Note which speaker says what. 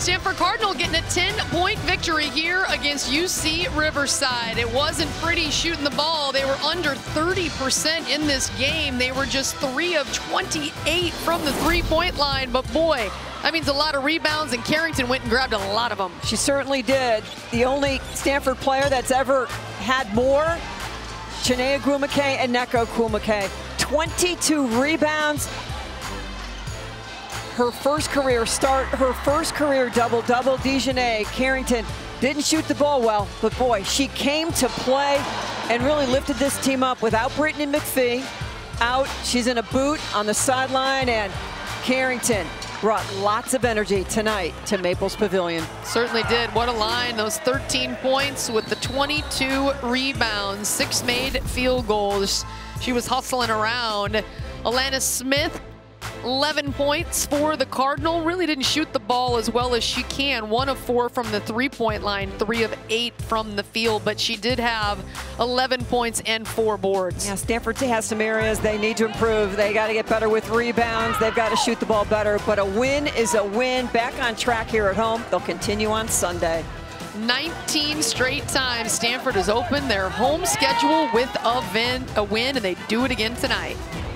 Speaker 1: Stanford Cardinal getting a 10-point victory here against UC Riverside. It wasn't pretty shooting the ball. They were under 30% in this game. They were just 3 of 28 from the three-point line, but boy, that means a lot of rebounds, and Carrington went and grabbed a lot of them.
Speaker 2: She certainly did. The only Stanford player that's ever had more, Chiney Ogwumike and Nneka Ogwumike. 22 rebounds. Her first career start, her first career double-double. DiJonai Carrington didn't shoot the ball well, but boy, she came to play and really lifted this team up without Brittany McPhee out. She's in a boot on the sideline, and Carrington brought lots of energy tonight to Maples Pavilion.
Speaker 1: Certainly did. What a line. Those 13 points with the 22 rebounds, 6 made field goals. She was hustling around. Alana Smith, 11 points for the Cardinal. Really didn't shoot the ball as well as she can. 1 of 4 from the three-point line, 3 of 8 from the field, but she did have 11 points and 4 boards.
Speaker 2: Yeah, Stanford has some areas they need to improve. They got to get better with rebounds. They've got to shoot the ball better, but a win is a win. Back on track here at home. They'll continue on Sunday.
Speaker 1: 19 straight times Stanford has opened their home schedule with a win, and they do it again tonight.